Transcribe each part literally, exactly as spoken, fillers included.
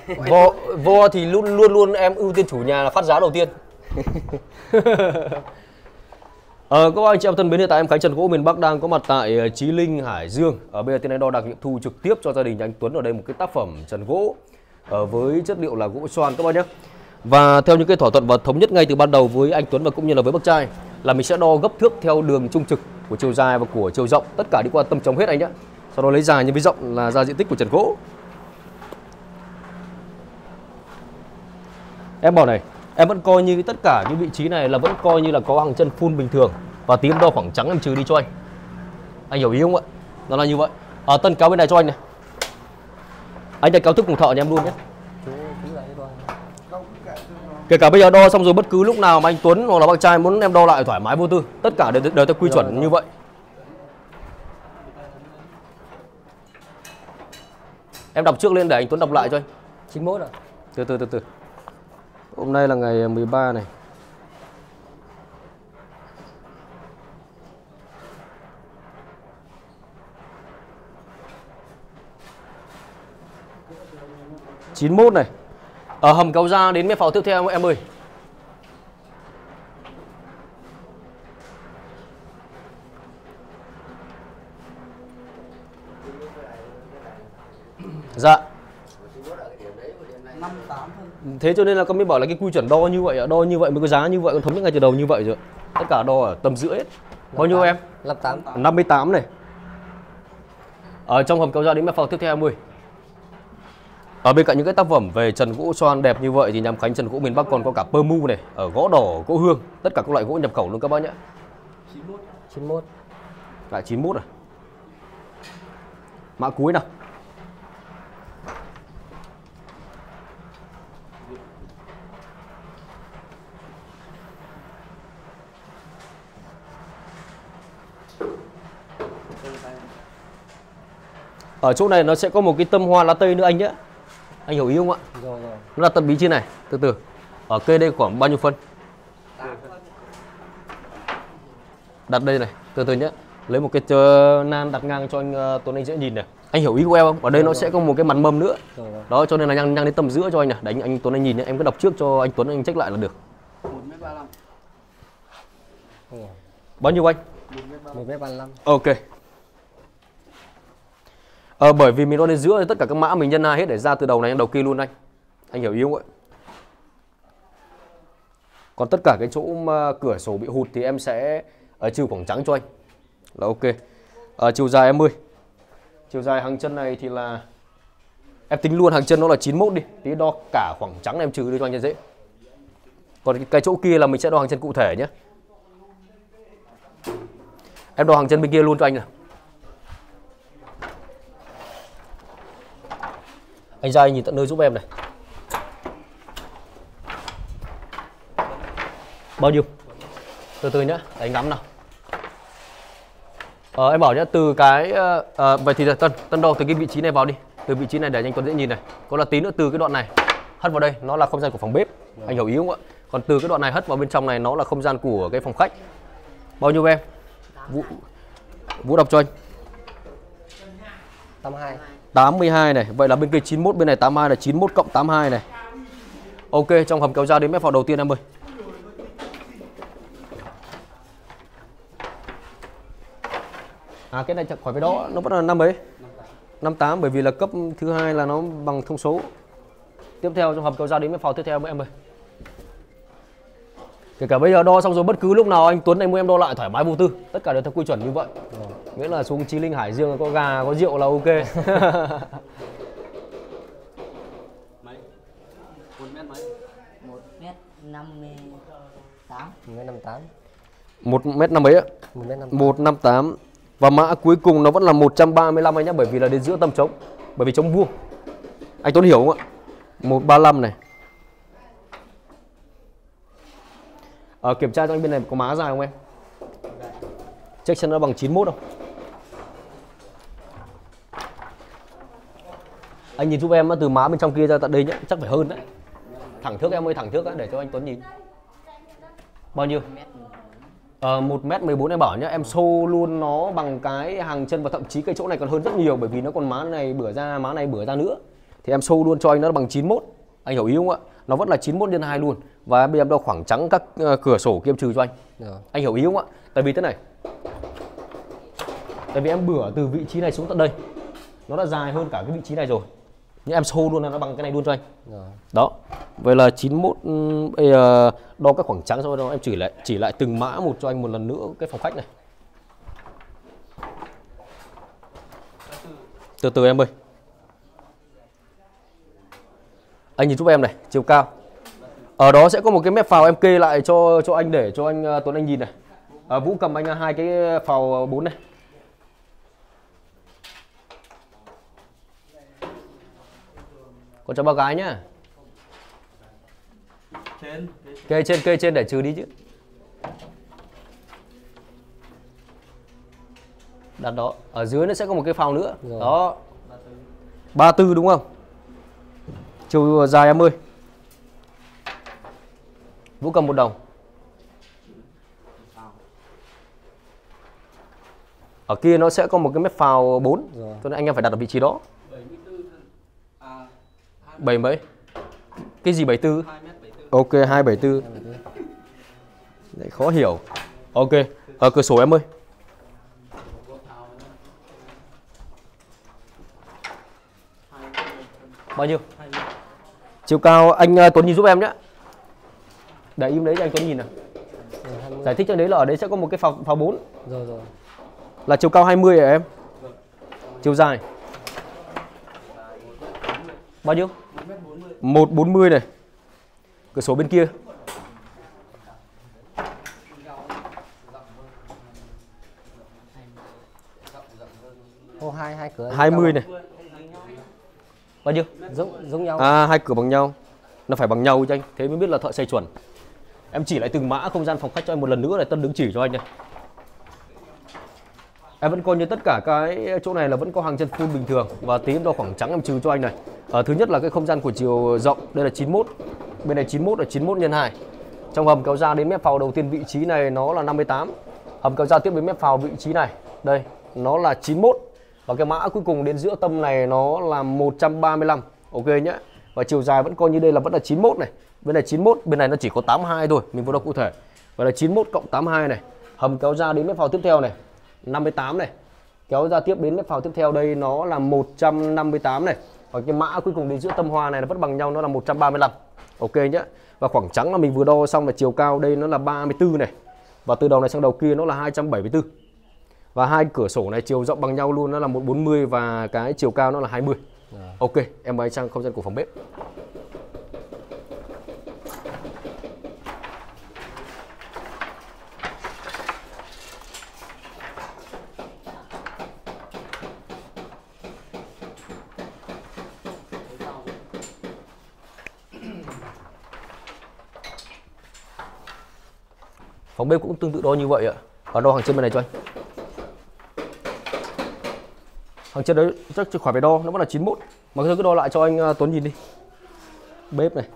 Vo, vo thì luôn luôn luôn em ưu tiên chủ nhà là phát giá đầu tiên. Ờ, các anh chị em thân mến, hiện tại em Khánh Trần Gỗ miền Bắc đang có mặt tại Chí Linh, Hải Dương. Ở bây giờ tiến hành đo đạc nghiệm thu trực tiếp cho gia đình nhà anh Tuấn ở đây một cái tác phẩm trần gỗ ở với chất liệu là gỗ xoan các bác nhé. Và theo những cái thỏa thuận và thống nhất ngay từ ban đầu với anh Tuấn và cũng như là với bác trai là mình sẽ đo gấp thước theo đường trung trực của chiều dài và của chiều rộng, tất cả đi qua tâm trống hết anh nhé. Sau đó lấy dài nhân với rộng là ra diện tích của trần gỗ. Em bảo này, em vẫn coi như tất cả những vị trí này là vẫn coi như là có hàng chân full bình thường. Và tí em đo khoảng trắng em trừ đi cho anh. Anh hiểu ý không ạ? Nó là như vậy. À, Tân cáo bên này cho anh này. Anh đặt cáo thức cùng thợ nhà em luôn nhé. Kể cả bây giờ đo xong rồi bất cứ lúc nào mà anh Tuấn hoặc là bác trai muốn em đo lại thoải mái vô tư, tất cả đều, đều theo quy chuẩn như vậy. Em đọc trước lên để anh Tuấn đọc lại cho anh. chín mốt à? Từ từ từ từ. Hôm nay là ngày mười ba này. chín mốt này. Ở hầm cầu ra đến mép pháo tiếp theo em ơi. Dạ. Thế cho nên là con mới bảo là cái quy chuẩn đo như vậy, đo như vậy mới có giá như vậy, con thống nhất ngay từ đầu như vậy rồi. Tất cả đo ở tầm rưỡi hết. Bao nhiêu em? năm mươi tám này. Ở trong hầm cầu ra đến mép pháo tiếp theo em ơi. Ở bên cạnh những cái tác phẩm về trần gỗ xoan đẹp như vậy thì nhà em Khánh Trần Gỗ miền Bắc còn có cả pơ mu này, ở gỗ đỏ, gỗ hương, tất cả các loại gỗ nhập khẩu luôn các bác nhé. chín mốt. Lại chín mốt à? Mã cuối nào. Ở chỗ này nó sẽ có một cái tâm hoa lá tây nữa anh nhé. Anh hiểu ý không ạ? Rồi rồi. Nó là tâm bí trên này, từ từ. Ở cây đây khoảng bao nhiêu phân? Đặt đây này, từ từ nhé. Lấy một cái nan đặt ngang cho anh uh, Tuấn anh dễ nhìn này. Anh hiểu ý của em không? Ở đây rồi nó rồi. Sẽ có một cái mặt mâm nữa. Rồi rồi. Đó cho nên là nhang nhang đến tầm giữa cho anh này. Đấy anh Tuấn anh nhìn nhé, em cứ đọc trước cho anh Tuấn anh check lại là được. một mét ba mươi lăm. Bao nhiêu anh? một mét ba mươi lăm. Ok. Ờ, bởi vì mình đo đến giữa thì tất cả các mã mình nhân hai hết để ra từ đầu này đến đầu kia luôn anh. Anh hiểu ý không ạ? Còn tất cả cái chỗ mà cửa sổ bị hụt thì em sẽ ở trừ khoảng trắng cho anh. Là ok. Ờ, chiều dài em ơi. Chiều dài hàng chân này thì là em tính luôn hàng chân nó là chín mốt đi. Tí đo cả khoảng trắng em trừ đi cho anh cho dễ. Còn cái, cái chỗ kia là mình sẽ đo hàng chân cụ thể nhé. Em đo hàng chân bên kia luôn cho anh nào. Anh ra anh nhìn tận nơi giúp em này. Bao nhiêu? Từ từ nhá, để anh ngắm nào. Ờ, em bảo nhá, từ cái à, vậy thì Tân Tân đo từ cái vị trí này vào đi. Từ vị trí này để anh Tuấn dễ nhìn này. Có là tí nữa từ cái đoạn này hất vào đây, nó là không gian của phòng bếp. Rồi. Anh hiểu ý không ạ? Còn từ cái đoạn này hất vào bên trong này nó là không gian của cái phòng khách. Bao nhiêu em? Vũ Vũ đọc cho anh. tám mươi hai. tám mươi hai này, vậy là bên kia chín mốt, bên này tám mươi hai là chín mốt cộng tám mươi hai này. Ok, trong hầm kéo ra đến mép pháo đầu tiên em ơi. À cái này chẳng khỏi với đó, nó vẫn là năm mấy? năm tám, bởi vì là cấp thứ hai là nó bằng thông số. Tiếp theo trong hầm kéo ra đến mép pháo tiếp theo em ơi. Kể cả bây giờ đo xong rồi bất cứ lúc nào anh Tuấn anh muốn em đo lại thoải mái vô tư, tất cả đều theo quy chuẩn như vậy. Rồi. Nghĩa là xuống Chí Linh Hải Dương có gà có rượu là ok. Mấy? một mét mấy? một mét năm mươi tám. một mét năm mươi tám. một mét năm mấy ạ? một năm tám. Và mã cuối cùng nó vẫn là một trăm ba mươi lăm anh nhé, bởi vì là đến giữa tâm trống. Bởi vì trống vuông. Anh Tuấn hiểu không ạ? một ba lăm này. À, kiểm tra cho anh bên này có má dài không em? Check xem nó bằng chín mốt không? Anh nhìn giúp em từ má bên trong kia ra tận đây nhé, chắc phải hơn đấy. Thẳng thước em ơi, thẳng thước để cho anh Tuấn nhìn. Bao nhiêu? Ờ, một mét mười bốn em bảo nhá, em xô luôn nó bằng cái hàng chân và thậm chí cái chỗ này còn hơn rất nhiều, bởi vì nó còn má này bửa ra, má này bửa ra nữa. thì em show luôn cho anh nó bằng chín mốt. Anh hiểu ý không ạ? Nó vẫn là chín mốt nhân hai luôn. Và bây giờ em đo khoảng trắng các uh, cửa sổ kia em trừ cho anh. Rồi. Anh hiểu ý không ạ? Tại vì thế này. Tại vì em bửa từ vị trí này xuống tận đây. Nó đã dài hơn cả cái vị trí này rồi. Nhưng em show luôn là nó bằng cái này luôn cho anh. Rồi. Đó. Vậy là chín mốt bây giờ đo các khoảng trắng, sau đó em chỉ lại chỉ lại từng mã một cho anh một lần nữa cái phòng khách này. Từ từ em ơi. Anh nhìn giúp em này, chiều cao. Ở đó sẽ có một cái mép phào em kê lại cho cho anh để cho anh uh, Tuấn anh nhìn này. À, Vũ cầm anh hai cái phào bốn này. Còn cho bao gái nhá. Trên. Kê trên kê trên để trừ đi chứ. Đặt đó. Ở dưới nó sẽ có một cái phào nữa. Rồi. Đó. ba mươi tư đúng không? Chiều dài em ơi. Vũ cầm một đồng. Ở kia nó sẽ có một cái mép phào bốn. Cho nên anh em phải đặt ở vị trí đó. bảy mấy? Cái gì bảy mươi tư? Ok, hai trăm bảy mươi tư. Đấy, khó hiểu. Ok, ở cửa sổ em ơi. Bao nhiêu? Chiều cao anh uh, Tuấn nhìn giúp em nhé. Để im đấy cho anh Tuấn nhìn nào. Giải thích cho đấy là ở đấy sẽ có một cái phào phào bốn. Rồi rồi. Là chiều cao hai mươi hả em? Chiều dài bao nhiêu? một bốn mươi này. Cửa sổ bên kia. Ô hai hai cửa. hai mươi này. Bao nhiêu? Giống giống nhau. À, hai cửa bằng nhau. Nó phải bằng nhau cho anh, thế mới biết là thợ xây chuẩn. Em chỉ lại từng mã không gian phòng khách cho anh một lần nữa này, Tân đứng chỉ cho anh này. Em vẫn coi như tất cả cái chỗ này là vẫn có hàng chân full bình thường. Và tí em đo khoảng trắng em trừ cho anh này. À, thứ nhất là cái không gian của chiều rộng, đây là chín mốt. Bên này chín mốt là chín mốt nhân hai. Trong hầm kéo ra đến mép phào đầu tiên vị trí này nó là năm mươi tám. Hầm kéo ra tiếp đến mép phào vị trí này, đây, nó là chín mốt. Và cái mã cuối cùng đến giữa tâm này nó là một trăm ba mươi lăm. Ok nhé. Và chiều dài vẫn coi như đây là vẫn là chín mốt này. Bên này chín mốt, bên này nó chỉ có tám mươi hai thôi, mình vô đo cụ thể. Và là chín mốt cộng tám mươi hai này. Hầm kéo ra đến mép phào tiếp theo này, năm mươi tám này. Kéo ra tiếp đến mép phào tiếp theo đây nó là một trăm năm mươi tám này. Và cái mã cuối cùng đến giữa tâm hoa này nó vẫn bằng nhau, nó là một trăm ba mươi lăm. Ok nhé. Và khoảng trắng là mình vừa đo xong là chiều cao đây nó là ba mươi tư này. Và từ đầu này sang đầu kia nó là hai trăm bảy mươi tư. Và hai cửa sổ này chiều rộng bằng nhau luôn, nó là một trăm bốn mươi và cái chiều cao nó là hai mươi. À. Ok, em mời anh sang không gian của phòng bếp. Phòng bếp cũng tương tự đo như vậy ạ. Và đo hàng chân bên này cho anh. Hàng chân đấy chắc chỉ khỏi phải đo, nó vẫn là chín mốt. Mà thôi cứ đo lại cho anh uh, Tuấn nhìn đi. Bếp này.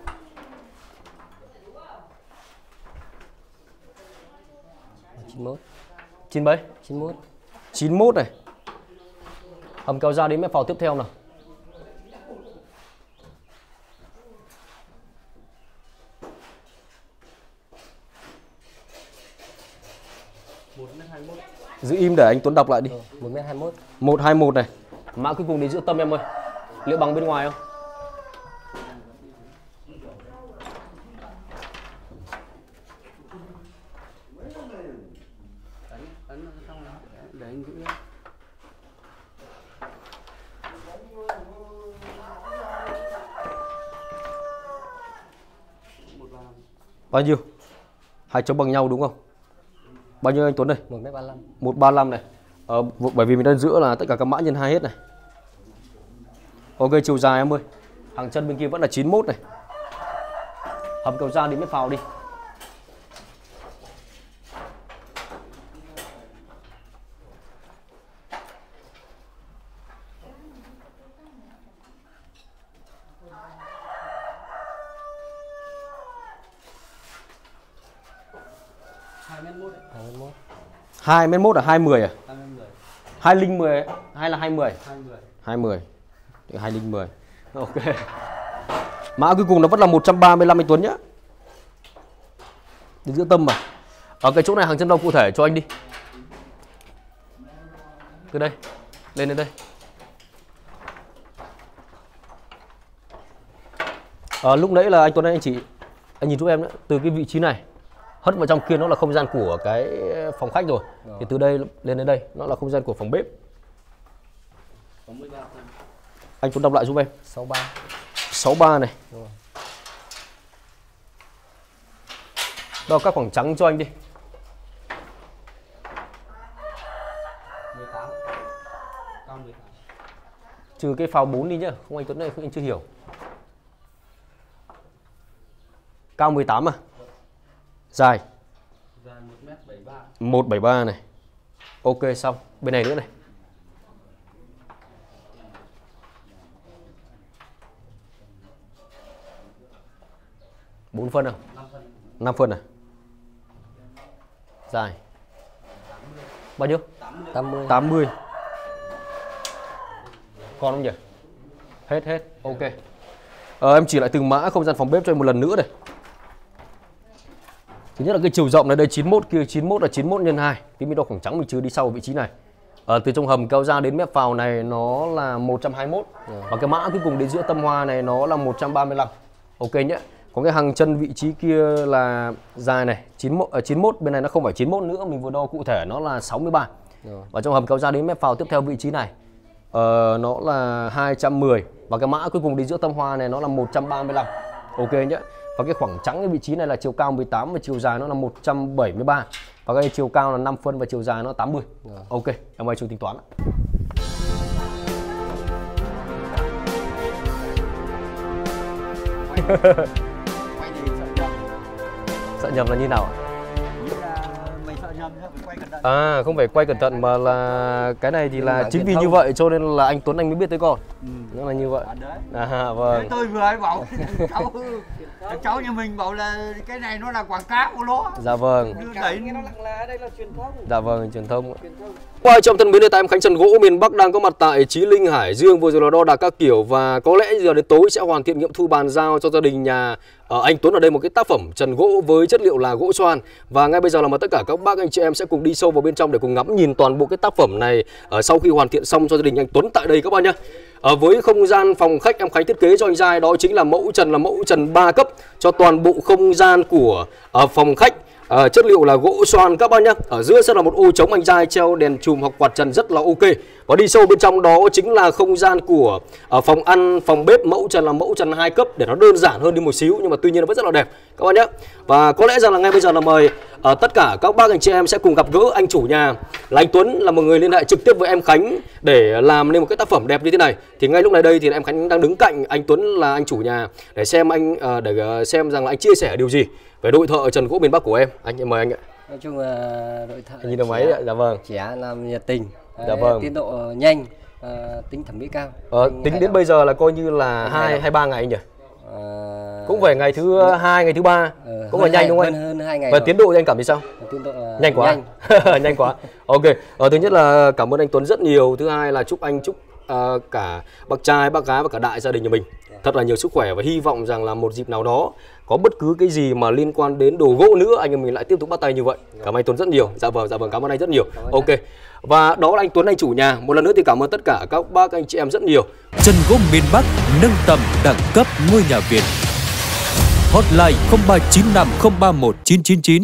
chín mốt. chín mấy? chín mốt. chín mốt này. Hầm kéo ra đến mép phào tiếp theo nào. Giữ im để anh Tuấn đọc lại đi. một mét hai mươi mốt. một hai mốt này. Mã cuối cùng đến giữa tâm em ơi. Liệu bằng bên ngoài không? Để anh giữ. Bao nhiêu? Hai chấm bằng nhau đúng không? Bao nhiêu anh Tuấn đây? một mét ba mươi lăm. một ba mươi lăm này. Ờ, bởi vì mình đang giữa là tất cả các mã nhân hai hết này. Ok, chiều dài em ơi. Hàng chân bên kia vẫn là chín mốt này. Hầm cầu ra đến mép phào đi. hai mét mốt. hai mét mốt à? hai mươi à? hai mét mười. hai linh mười hay là hai mươi? hai mươi. hai mươi. hai linh mười. Ok. Mã cuối cùng nó vẫn là một trăm ba mươi lăm anh Tuấn nhá. Đến giữa tâm mà. Ở cái chỗ này hàng chân đo cụ thể cho anh đi. Từ đây, lên đến đây. À, lúc nãy là anh Tuấn anh chị, anh nhìn giúp em nữa, từ cái vị trí này hất vào trong kia nó là không gian của cái phòng khách rồi. rồi. Thì từ đây lên đến đây nó là không gian của phòng bếp. Anh Tuấn đọc lại giúp em. sáu ba. sáu ba này. Rồi. Đo các khoảng trắng cho anh đi. mười tám. Cao mười tám. Trừ cái pháo bốn đi nhá, không anh Tuấn này không anh chưa hiểu. Cao mười tám à? Dài. Dài một mét bảy mươi ba. một bảy ba này. Ok xong, bên này nữa này. bốn phân nào? năm phân à? Dài. Bao nhiêu? tám mươi. tám mươi. Còn không nhỉ? Hết hết. Ok. Ờ, em chỉ lại từng mã không gian phòng bếp cho em một lần nữa này. Thứ nhất là cái chiều rộng này đây chín mươi mốt, kia chín mươi mốt là chín mươi mốt nhân hai. Tí mình đo khoảng trắng mình chưa đi sau ở vị trí này. Ờ, từ trong hầm kéo ra đến mép phào này nó là một trăm hai mươi mốt. Ừ. Và cái mã cuối cùng đến giữa tâm hoa này nó là một trăm ba mươi lăm. Ok nhé. Còn cái hàng chân vị trí kia là dài này chín mươi mốt, à, chín mươi mốt, bên này nó không phải chín mươi mốt nữa, mình vừa đo cụ thể nó là sáu mươi ba. Rồi. Và trong hầm kéo ra đến mép phào tiếp theo vị trí này ờ, nó là hai trăm mười. Và cái mã cuối cùng đến giữa tâm hoa này nó là một trăm ba mươi lăm. Ok nhé. Và cái khoảng trắng cái vị trí này là chiều cao mười tám và chiều dài nó là một trăm bảy mươi ba. Và cái chiều cao là năm phân và chiều dài nó là tám mươi. Rồi. Ok, em mời Trung tính toán. Sợ nhầm là như nào ạ? Mình sợ nhầm phải quay cẩn thận. À, không phải quay cẩn thận mà là cái này thì là chính vì như vậy cho nên là anh Tuấn anh mới biết tới con. Ừ. Nó là như vậy. À, vâng. Thế tôi vừa ấy bảo cháu cháu nhà mình bảo là cái này nó là quảng cáo của nó. Dạ vâng. Đẩy nó lặng là đây là truyền thông. Dạ vâng, truyền thông. Quay trong thân mến, tại em Khánh Trần Gỗ miền Bắc đang có mặt tại Chí Linh, Hải Dương, vừa rồi là đo đạc các kiểu và có lẽ giờ đến tối sẽ hoàn thiện nghiệm thu bàn giao cho gia đình nhà ở anh Tuấn ở đây một cái tác phẩm trần gỗ với chất liệu là gỗ xoan. Và ngay bây giờ là mà tất cả các bác anh chị em sẽ cùng đi sâu vào bên trong để cùng ngắm nhìn toàn bộ cái tác phẩm này ở sau khi hoàn thiện xong cho gia đình anh Tuấn tại đây các bạn nhé. Ở với không gian phòng khách em Khánh thiết kế cho anh trai đó chính là mẫu trần là mẫu trần ba cấp cho toàn bộ không gian của ở phòng khách. À, chất liệu là gỗ xoan các bác nhé. Ở giữa sẽ là một ô trống anh trai treo đèn chùm hoặc quạt trần rất là ok. Và đi sâu bên trong đó chính là không gian của ở phòng ăn, phòng bếp, mẫu trần là mẫu trần hai cấp để nó đơn giản hơn đi một xíu nhưng mà tuy nhiên nó vẫn rất là đẹp các bác nhé. Và có lẽ rằng là ngay bây giờ là mời ở tất cả các bác anh chị em sẽ cùng gặp gỡ anh chủ nhà là anh Tuấn, là một người liên hệ trực tiếp với em Khánh để làm nên một cái tác phẩm đẹp như thế này. Thì ngay lúc này đây thì em Khánh đang đứng cạnh anh Tuấn là anh chủ nhà để xem anh để xem rằng là anh chia sẻ điều gì về đội thợ trần gỗ miền Bắc của em. Anh em mời anh ạ. Nói chung là đội thợ anh nhìn đầu máy ạ. Dạ vâng. Trẻ làm nhiệt tình. Dạ vâng. Tiến độ nhanh, à, tính thẩm mỹ cao. Ờ, tính đến bây giờ là coi như là hai hay ba ngày anh nhỉ? À, cũng phải ngày thứ hai, ngày thứ ba. Ừ, cũng phải nhanh đúng không anh? Hơn, hơn hai ngày. Và rồi. Tiến độ thì anh cảm thấy sao? Tiến độ uh, nhanh quá. Nhanh, nhanh quá. Ok. Ờ, thứ nhất là cảm ơn anh Tuấn rất nhiều. Thứ hai là chúc anh chúc uh, cả bác trai, bác gái và cả đại gia đình nhà mình thật là nhiều sức khỏe và hy vọng rằng là một dịp nào đó có bất cứ cái gì mà liên quan đến đồ gỗ nữa anh em mình lại tiếp tục bắt tay như vậy. Cảm ơn anh Tuấn rất nhiều. Dạ vâng, dạ vâng, cảm ơn anh rất nhiều. Ok. Và đó là anh Tuấn, anh chủ nhà. Một lần nữa thì cảm ơn tất cả các bác anh chị em rất nhiều. Trần gỗ miền Bắc nâng tầm đẳng cấp ngôi nhà Việt. Hotline không ba chín năm không ba một chín chín chín.